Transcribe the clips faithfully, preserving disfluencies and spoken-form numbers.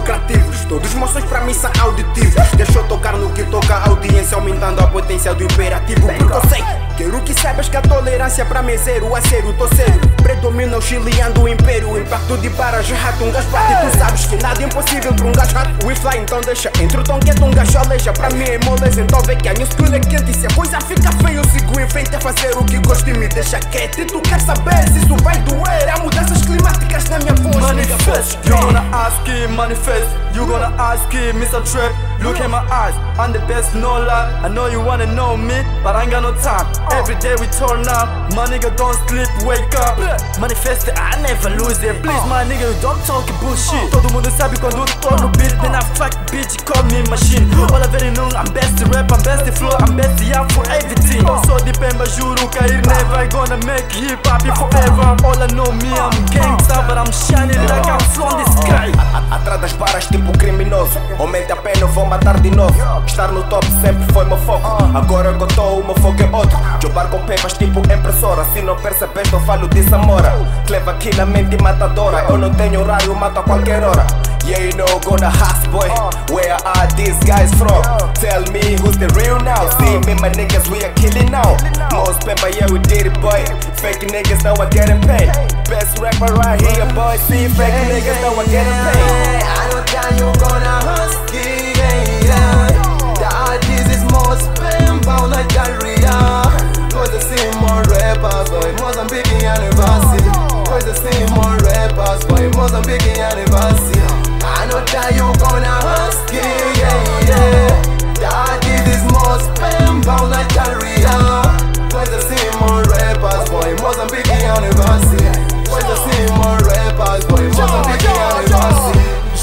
lucrativos. Todos os meus sons pra mim são auditivos. Deixa eu tocar no que toca a audiência, aumentando a potência do imperativo. Porque eu sei, quero que saibas que a tolerância pra mim é zero. A sério, tô sério. Predomina o chileando o império. O impacto de paras, rato, um gajo bate. E tu sabes que nada é impossível pra um gajo rato. We fly, então deixa. Entre o tom quieto, um gajo aleja. Pra mim é moleza, então vê que a minha skill é quente. E se a coisa fica feia, eu sigo em frente a fazer o que gosto e me deixa quieto. E tu quer saber se isso vai doer? Há mudanças climáticas na minha voz. Manifest, you gonna ask him, manifest. You gonna ask him, Mister Trap. Look at my eyes, I'm the best, no lie. I know you wanna know me, but I ain't got no time. Every day we turn up, my nigga don't sleep, wake up. Manifest, I never lose it. Please, my nigga, you don't talk bullshit. Todo mundo sabe quando tô no beat, then I fuck bitch, call me machine. All I very know, I'm best rap, I'm best flow, I'm best yeah for everything. Eu sou de Pemba, juro cair never gonna make hip hop forever. All I know me, I'm gangsta, but I'm shining like I'm from the sky. Atrás das barras tipo criminoso, aumente a pena, eu vou matar de novo. Estar no top sempre foi meu foco. Agora que eu tô, o meu foco é outro. Jogar com pepas tipo impressora. Se não percebeste, eu falo de Samora. Cleva, Killa, mente matadora. Eu não tenho horário, mato a qualquer hora. Yeah, you know, gonna hustle, boy. Where are these guys from? Tell me who's the real now. See me, my niggas, we are killing now. Most Pemba, yeah, we did it, boy. Fake niggas, now I'm getting paid. Best rapper right here, boy. See fake niggas, now I'm getting paid. I know that you gonna hustle, yeah. The artist is most Pemba, Nigeria. Cause I see more rappers, boy. Mozambique anniversary. Cause I see more rappers, boy. Mozambique anniversary. I know that you gonna hustle, yeah, yeah. The artist is most Pemba, Nigeria. Cause I see more rappers, boy. Mozambique anniversary. Cause I see more rappers, boy. Mozambique anniversary.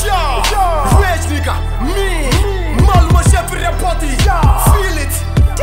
Yo, rich nigga, me, Malma chefe repote, feel it.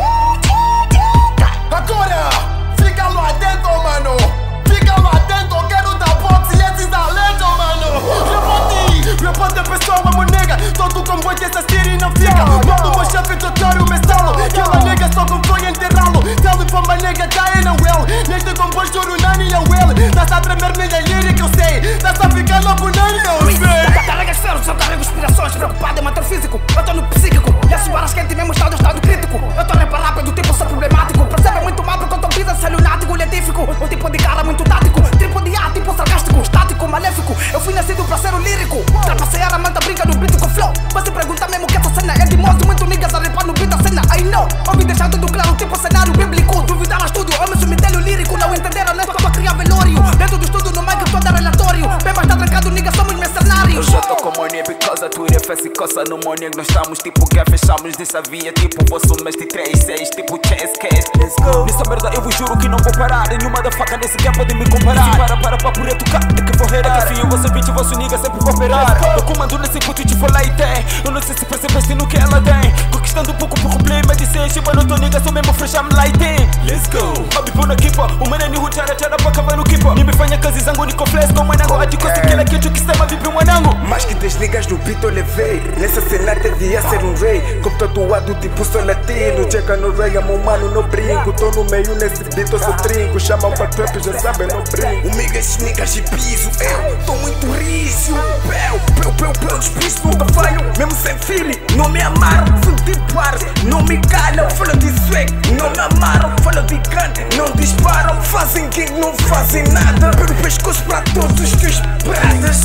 Agora, fica lá dentro, mano. Fica lá dentro, quero dar boxe e esses talento, mano. Repote, repote a pessoa, meu nega. Todo comboio que essa série não fica. Mando meu chefe doutor, o mestalo. Aquela nega só com foi enterrá-lo. Tell me for my nigga dying a well. Neste comboio juro nani a well. Tá a tremer minha lírica, eu sei. Tá a ficar louco, nani, eu sei. Carrega esferos, eu carrego inspirações. Preocupado em manter físico, eu tô no psíquico. E as balas quentes mesmo estado, estado crítico. Eu tô repa rápido, tipo sou problemático. Percebe muito mal porque eu tô vida, sou lunático, letífico. Um tipo de cara muito tático. Tipo de ar, tipo sarcástico, estático, maléfico. Eu fui nascido pra ser um lírico. Trapacear a manta, brinca no beat com flow. Você pergunta mesmo que essa cena é de moço. Muito niggas a repar no beat da cena, I know. Ouvi deixar tudo claro, tipo cenário bíblico. Duvidar estúdio, homem cemitério lírico. Não entenderam, não é só pra criar velório. Dentro do estúdio, no mic, todo relatório. Pemba está trancado, niggas somos mercenários. Eu já tô com money because a tua fez e coça no money. Nós estamos tipo que fechamos nessa via. Tipo vosso mestre três seis, tipo chess case. Let's go. Nessa merda eu vos juro que não vou parar. Nenhuma da faca nesse game pode me comparar. Se para, para, para por tocar, é que vou reirar. Até fio, você vinte, vosso nigga sempre vou operar. Eu comando nesse puto de falar e tem. Eu não sei se percebeste no que ela tem. Conquistando pouco por problema de ser. Chiba no teu nigga, sou mesmo fresh, I'm lighting. Let's go. Abi puna kipa, o mano ni hujara jara pra acabar no kipa. Ni me fanha kazi zangu niko flex com manango. Ati kosi kila kitu kisema vipi mwanango. Mais que dez niggas no beat eu levei. Nessa cena devia ser um rei. Como tatuado tipo sou latino. Checa no reggae, meu mano no brinco. Tô no meio nesse beat, eu sou trinco. Chamam pra trap, já sabem, no brinco. Comigo esses niggas de piso, eu tô muito rijo. Peu, peu, peu, peu, despisto, nunca falho. Mesmo sem feeling, não me amaram. Sou de pares, não me calham. Falo de swag, não me amaram. Falo de gun, não disparam. Fazem gig, não fazem nada. Pelo pescoço pra todos os teus pradas.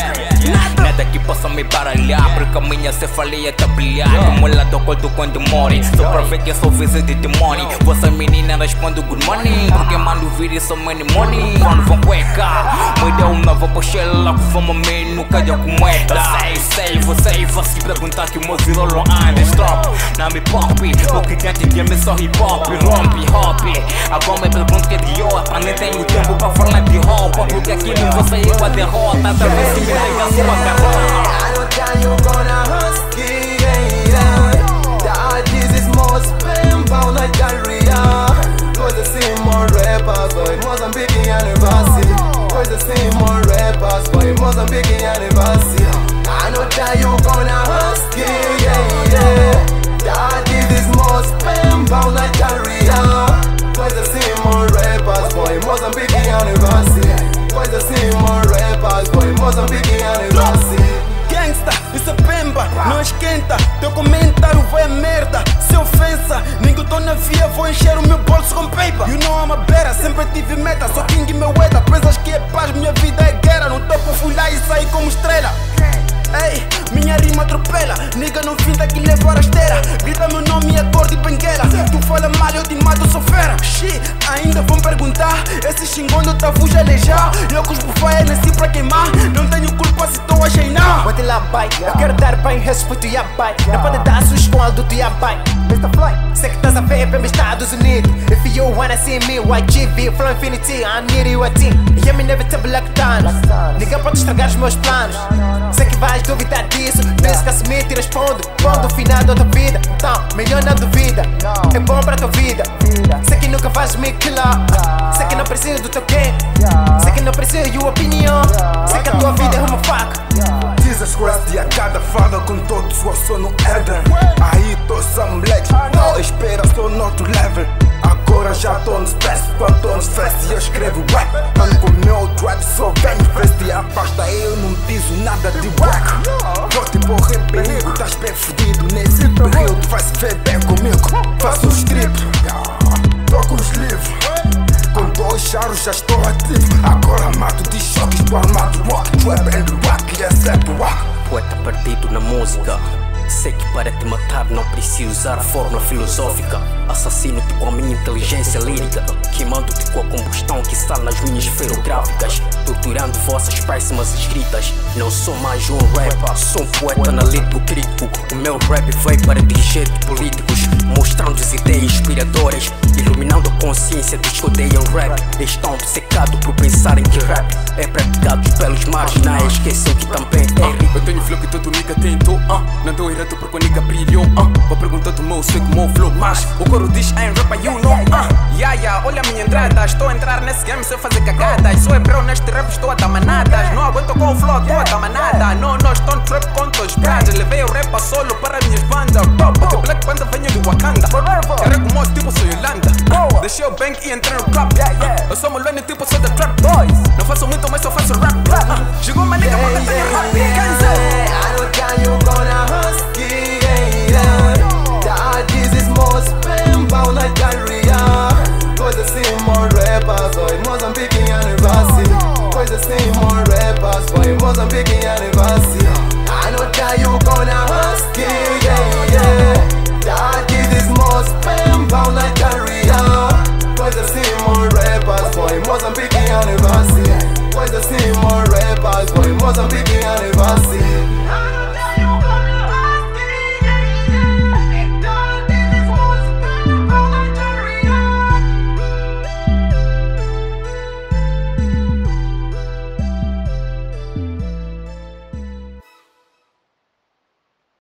Nada. Nada que possa me baralhar, porque a minha cefalia tá brilhar. Como ela do cordo quando morre. Sou profeta, eu sou Wiizard de demônio. Vossa menina responde good morning, porque mando vir e sou money money. Quando vão cueca, me deu uma nova pochela. Que vamos a mim, nunca deu com moeda. Eu sei, sei, você vai se perguntar que o meu ídolo anda stop. Não me pop, porque gigante de mim só hip hop, rompe, hop. Agora me pergunto que é de outra, nem tenho tempo pra falar de roupa. Porque aqui não vou sair com a derrota. Talvez se me nega a sua derrota. I know that you gonna hustle, yeah. The artist is most Pemba, Nigeria. Cause I see more rappers, boy. Mozambique anniversary. Cause I see more rappers, boy. Mozambique anniversary. I know that you gonna hustle, yeah. The artist is most Pemba, Nigeria. Cause I see more rappers, boy. Mozambique anniversary. Cause I see more rappers, boy. Mozambique anniversary. Gangsta. Não esquenta, teu comentário vai a merda. Se ofensa, ninguém tô na via, vou encher o meu bolso com paper. You know I'm a better, sempre tive meta, sou king e meu eta. Pensas que é paz, minha vida é guerra. No topo fui lá e saí como estrela. Ei, minha rima atropela. Nigga não finta que levo a rasteira. Grita meu nome e acordo e benguela. Tu fala mal, eu te mato, sou fera. Shit, ainda vão perguntar. Esse xingondo tá fuja alejar. Eu com os bufaias nasci pra queimar. Não tenho culpa se tô a cheinar. Bota lá, pai, eu quero dar bem respeito, ya pai. Não pode dar sus com aldo, tu ya pai. mister Fly, sei que estás a ver Pemba, Estados Unidos. If you wanna see me, Y G V, Flow Infinity, I need you a team. E I'm inevitable like Thanos. Ninguém pode estragar os meus planos. Sei que vais duvidar disso, penso que assumir e respondo. Ponto final da tua vida, então melhor na duvida. É bom pra tua vida. Sei que nunca vais me killar. Sei que não preciso do teu quê. Sei que não preciso de opinião. Sei que a tua vida é uma faca. Jesus Christ, e a cada fada com todos o sono Eden. Aí tô some legs, não espera, sou no outro level. Agora já tô no stress, quando tô no stress e eu escrevo rap. Mano com meu drive, sou bem fast e afasta, eu não piso nada de wack. Vou te pôr em perigo, estás bem fedido nesse período. Vai se ver bem comigo, faço um strip, tô com os livros. Com dois charos já estou ativo. Agora mato de choques, tô armado. Rock, trap and rock, é sempre rock. Poeta partido na música. Sei que para te matar não preciso usar fórmula filosófica. Assassino-te com a minha inteligência lírica, queimando-te com a combustão que está nas minhas ferográficas, torturando vossas péssimas escritas. Não sou mais um rapper, sou um poeta analítico crítico. O meu rap veio para dirigir políticos, mostrando as ideias inspiradoras, iluminando a consciência dos que odeiam rap. Estão obcecados por pensarem que rap é praticado pelos marginais, esquecem que também é rico. Eu tenho flow que todo nigga tentou, uh. Não dou reto porque o nigga brilhou, uh. Vou perguntar do meu, sei como o flow, mas o coro diz I'm rapper, you know, uh. Yeah, yeah, olha a minha entrada. Estou a entrar nesse game sem fazer cagadas. Sou hebreu neste rap, estou a dar manadas. Não aguento com o flow, estou a dar manada. Não, não estou no trap com todos os prados. Levei o rap a solo para minhas bandas. Porque Black Panda venho de Wakanda. Carrego o moço tipo sou Yolanda. Deixei o bank e entrei no club. Eu sou mulher tipo sou da trap boys. Não faço muito, mas só faço rap. Chegou uma nigga pra cantar rap.